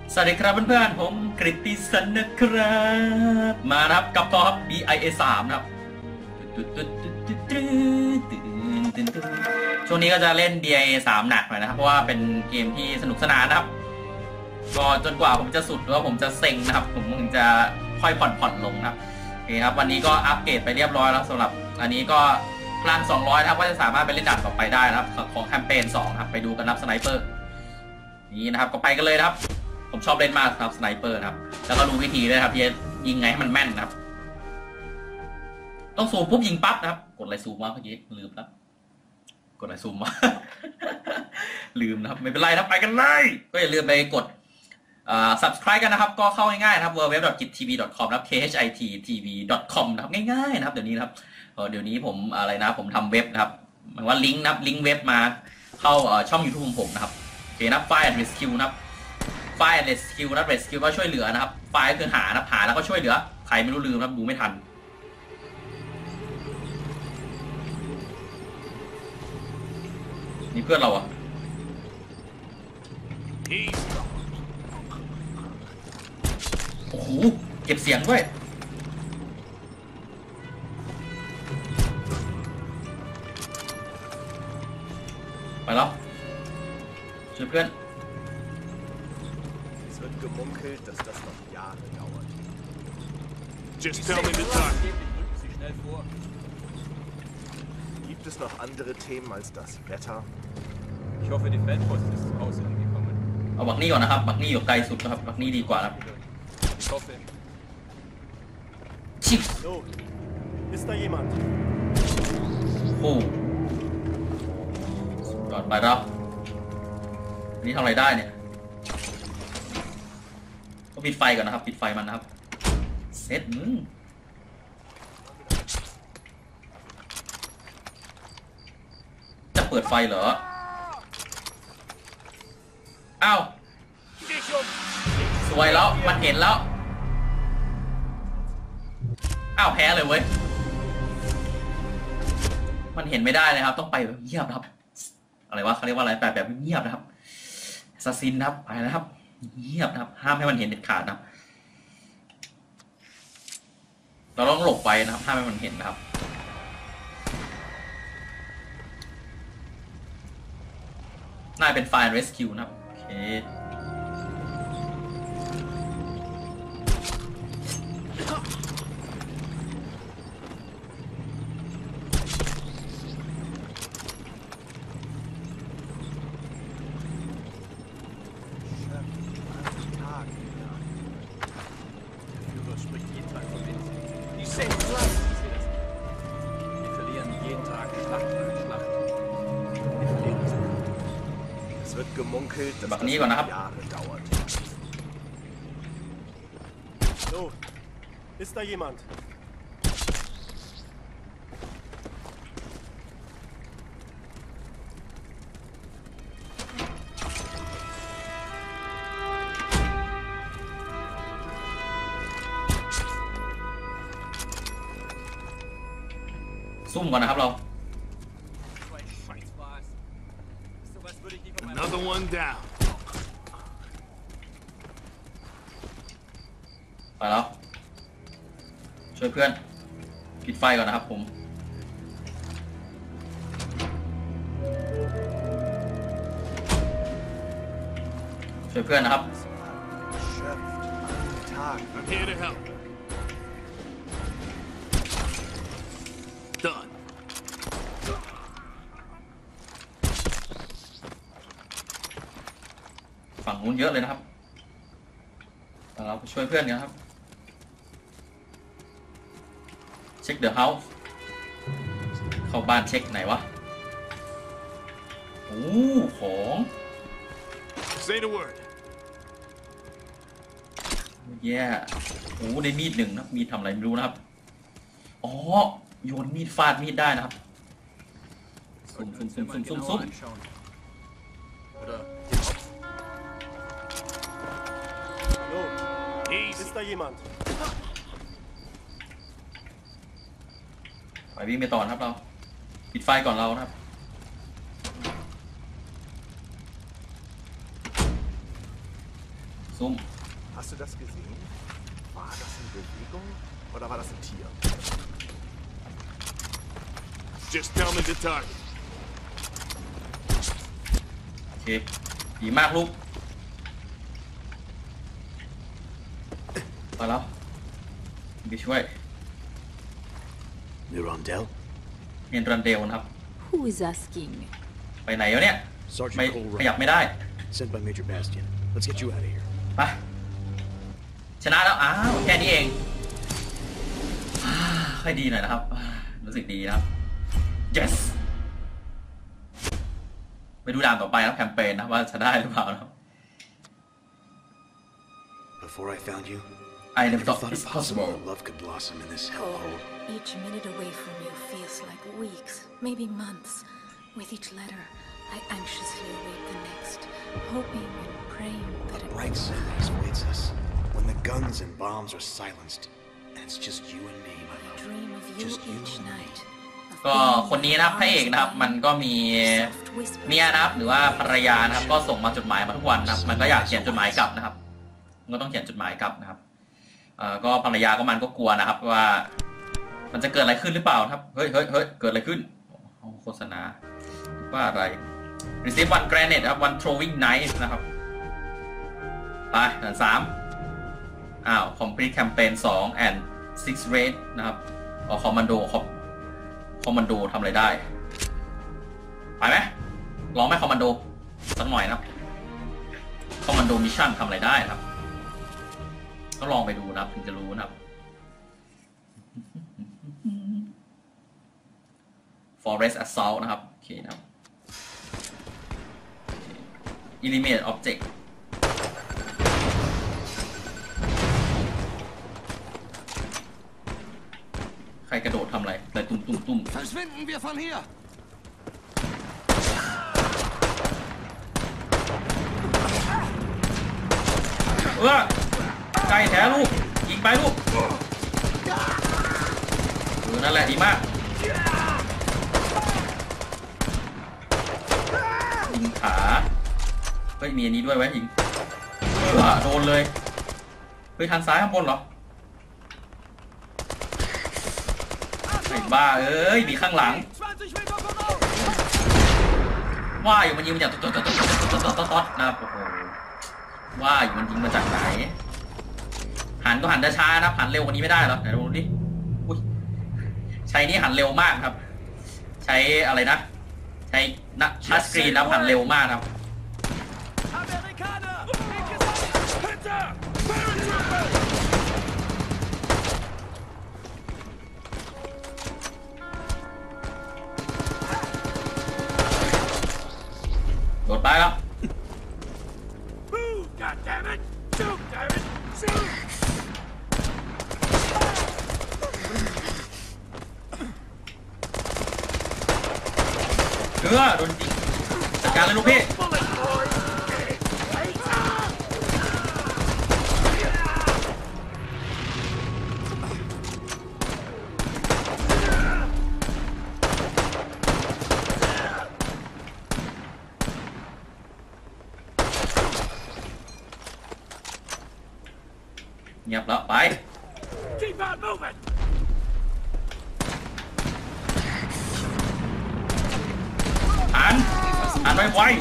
สวัสดีครับเพื่อนๆผมกฤติสันนะครับมานะครับกับต่อครับ BIA3 นะครับช่วงนี้ก็จะเล่น BIA3 หนักหน่อยนะครับเพราะว่าเป็นเกมที่สนุกสนานนะครับก็จนกว่าผมจะสุดหรือว่าผมจะเซ็งนะครับผมถึงจะค่อยผ่อนลงนะครับโอเคครับวันนี้ก็อัปเกรดไปเรียบร้อยแล้วสำหรับอันนี้ก็พลัง200นะครับก็จะสามารถไปเล่นด่านต่อไปได้นะครับของแคมเปญ2ครับไปดูกันนับสไนเปอร์นี่นะครับก็ไปกันเลยนะครับผมชอบเล่นมากครับสไนเปอร์นะครับแล้วก็รู้วิธีด้วยครับที่ยิงไงให้มันแม่นนะครับต้องซูมปุ๊บยิงปั๊บนะครับกดอะไรซูมวะเมื่อกี้ลืมแล้วกดอะไรซูมวะ ลืมนะครับไม่เป็นไรครับไปกันเลยก็อย่าลืมไปกดsubscribe กันนะครับก็เข้าง่ายๆนะครับ www.gittv.com นะครับ khittv.com นะครับง่ายๆนะครับเดี๋ยวนี้นะครับเดี๋ยวนี้ผมอะไรนะผมทำเว็บนะครับหมายว่าลิงก์นะครับลิงก์เว็บมาเข้าช่อง YouTube ของผมนะครับโอเคนะ Find and Rescue นะครับ Find and Rescue นะ Rescue ก็ช่วยเหลือนะครับ Find คือหานะหาแล้วก็ช่วยเหลือใครไม่รู้ลืมนะครับดูไม่ทันนี่เพื่อนเราอะโอ้โหเก็บเสียงด้วยไปแล้วช่วยเพื่อน Es wird gemunkelt, dass das noch Jahre dauert. Just tell me the time. Gibt es noch andere Themen als das Wetter? Ich hoffe, die Feldpost ist zu Hause angekommen. เอาบักนี่ก่อนนะครับบักนี่อยู่ไกลสุดนะครับบักนี่ดีกว่าครับ Ich hoffe. ชิบ So, ist da jemand? โอ้ก่อนไปแล้วนี่ทำอะไรได้เนี่ยก็ปิดไฟก่อนนะครับปิดไฟมันนะครับเซตมึงจะเปิดไฟเหรออ้าวสวยแล้วมันเห็นแล้วอ้าวแพ้เลยเว้ยมันเห็นไม่ได้เลยครับต้องไปแบบเงียบนะครับอะไรวะเขาเรียกว่าอะไรแบบเงียบนะครับซาซินนะครับไปนะครับเงียบนะครับห้ามให้มันเห็นเด็ดขาดนะครับเราต้องหลบไปนะครับห้ามให้มันเห็นนะครับน่าเป็นไฟล์ rescue นะครับโอเค Gemunkelt, dass das noch Jahre dauert. So, ist da jemand? ซุ่มก่อนนะครับเรา Another one down. ไปแล้วช่วยเพื่อนปิดไฟก่อนนะครับผมช่วยเพื่อนนะครับ I'm here to help. Done. ฝั่งนู้นเยอะเลยนะครับเราไปช่วยเพื่อนกันครับเช็คเดอะเฮาส์เข้าบ้านเช็คไหนวะโอ้ของ Say the word. แย่โอ้ได้มีดหนึ่งนะมีดทำอะไรไม่รู้นะครับอ๋อโยนมีดฟาดมีดได้นะครับซุ่ม Ist da jemand? ไปวิ่งไปต่อนะครับเราปิดไฟก่อนเรานะครับ ซซุ่ม Hast du das gesehen? War das in Bewegung oder war das ein Tier? Just tell me the target. โอเคดีมากลูกไปแล้วไปช่วย Mirandel? เมียนรันเดลนะครับ Who is asking? ไปไหนแล้วเนี่ย Sergeant ไม่ Cole ขยับไม่ได้ sent by Major Bastian. Let's get you out of here. ไปชนะแล้วอ้าวแค่นี้เองค่อยดีหน่อยนะครับรู้สึกดีนะครับ yes ไปดูด่านต่อไปครับแคมเปญนะว่าจะได้หรือเปล่านะครับ Before I found you, I I never never thought thought it's it possible possible. that love could blossom in this Cole, hellhole. each minute away from you feels like weeks, maybe months. With each letter, I anxiously await the next, hoping and praying that A it bright sunrise waits us when the guns and bombs are silenced, and it's just you and me, my love. dream of you Just you each and me. night. of ก็ being คนนี้นะครับพระเอกนะครับมันก็มี soft whispers เมียนะครับหรือว่าภรรยานะครับก็ส่งมาจดหมายมาทุกวันนะครับมันก็อยากเขียนจดหมายกลับนะครับมันก็ต้องเขียนจดหมายกลับนะครับก็ภรรยาก็มันก็กลัวนะครับว่ามันจะเกิดอะไรขึ้นหรือเปล่าครับเฮ้ยเกิดอะไรขึ้นโฆษณาว่าอะไร receive one grenade ครับ one throwing knife นะครับไปด่าน3 complete campaign 2 and 6 raid นะครับคอมมานโดทำอะไรได้ไปไหมลองไหมคอมมานโดสักหน่อยนะครับคอมมานโดมิชชั่นทำอะไรได้ครับก็ลองไปดูนะครับถึงจะรู้นะครับ Forest Assault นะครับโอเคนะครับ Eliminate Object ใครกระโดดทำอะไรอะไรตุ้ม Verschwinden wir von hier! ใกล้แท้ลูกยิงไปลูกนั่นแหละดีมากยิงขาเฮ้ยมีอันนี้ด้วยไว้ยิงโดนเลยเฮ้ยทางซ้ายข้างบนเหรอไอ้บ้าเอ้ยมีข้างหลังว่าอยู่มันยิงมาจากต๊อดนะครับโอ้โหว่าอยู่มันยิงมาจากไหนหันก็หันช้าๆนะหันเร็วกว่านี้ไม่ได้หรอไหนดูดิใช้นี่หันเร็วมากครับใช้อะไรนะใช้ทัชสกรีนนะหันเร็วมากครับโดดไปแล้วโดนยิงจัดการเลยลูกพี่เงียบแล้วไปหันไว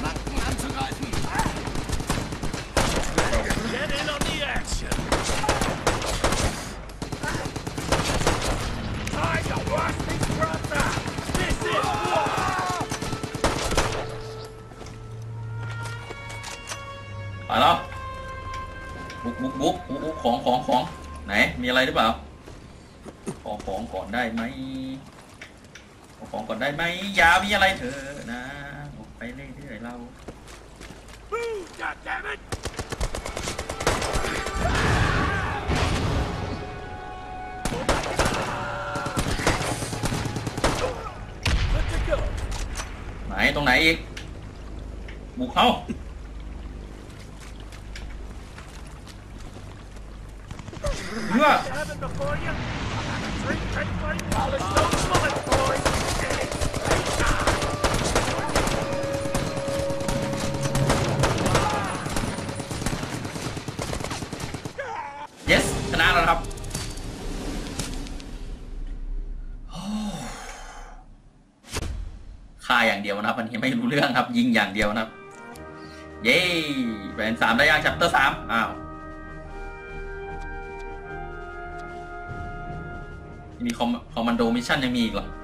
ไปแล้วบุกของไหนมีอะไรหรือเปล่าขอของก่อนได้ไหมอย่ามีอะไรเถอะนะออกไปเรื่อยๆเราไหนตรงไหนอีกบุกเข้าเพื่อชนะแล้วครับฆ่าอย่างเดียวนะครับวันนี้ไม่รู้เรื่องครับยิงอย่างเดียวนะครับเย้เป็น3ได้ยังแชปเตอร์3อ้าวมีคอมมานโดมิชชั่นยังมีอีกเหรอ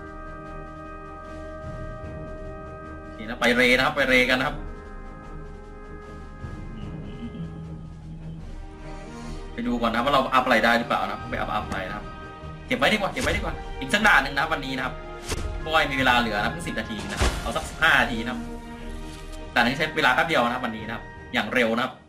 นี่นะไปเรนะครับไปเรกันนะครับไปดูก่อนนะว่าเราอัพอะไรได้หรือเปล่านะไปอัพอะไรนะครับเก็บไว้ดีกว่าอีกสักด่านหนึ่งนะวันนี้นะครับเพราะว่ามีเวลาเหลือนะเพิ่ง10 นาทีนะครับเอาสัก15 นาทีนะครับแต่นี้ใช้เวลาแป๊บเดียวนะครับวันนี้นะครับอย่างเร็วนะครับ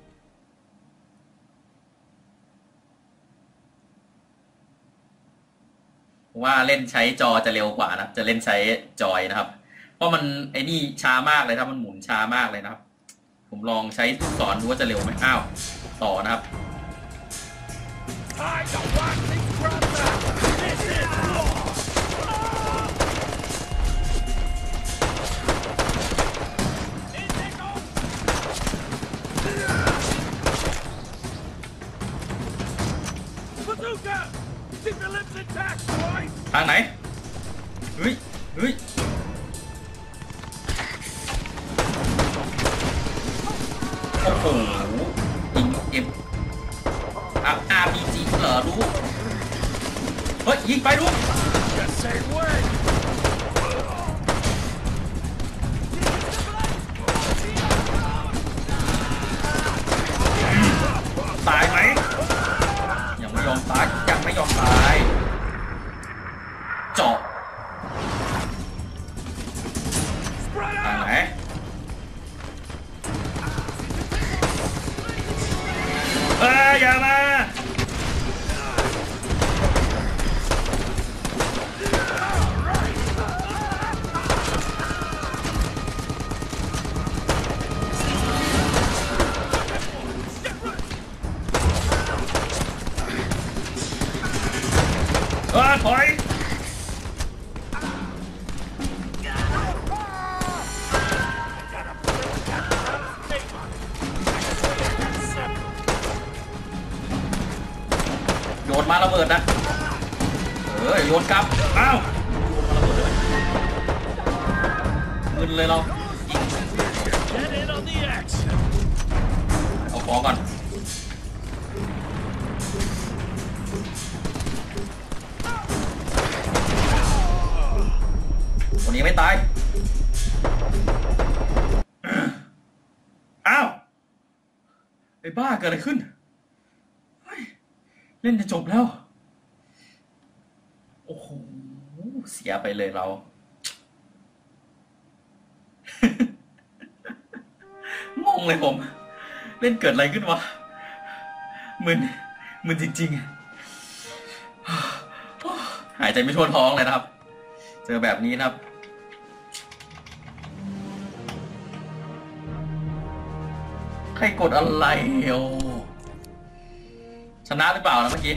ว่าเล่นใช้จอจะเร็วกว่านะจะเล่นใช้จอยนะครับเพราะมันไอ้นี่ช้ามากเลยครับมันหมุนช้ามากเลยนะครับผมลองใช้สอนดูว่าจะเร็วไหมอ้าวต่อนะครับทางไหนเฮ้ยโอ้โหยิงRPG เหรอลูกเฮ้ยยิงไปลูกตายไหมยังไม่ยอมตายเจาะทางไหนอย่ามาถอยโยนมาระเบิดนะโยนกลับอ้าวมึนเลยเราเอาของก่อนคนนี้ไม่ตายอ้าวไอ้บ้าเกิดอะไรขึ้นเล่นจะจบแล้วโอ้โหเสียไปเลยเรา งงเลยผมเล่นเกิดอะไรขึ้นวะมึนจริงๆหายใจไม่ทั่วท้องเลยนะครับเจอแบบนี้นะครับใครกดอะไรชนะหรือเปล่านะเมื่อกี้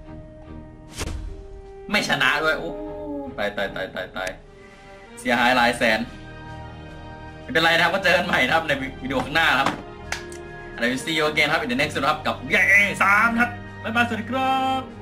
ไม่ชนะด้วยโอ้ตายเสียหายหลายแสนไม่เป็นไรนะครับก็เจอกันใหม่นะครับในวิดีโอข้างหน้าครับอะไรวิซีโอเกนครับin the next ครับกับเย้3ครับบ๊ายบายสวัสดีครับ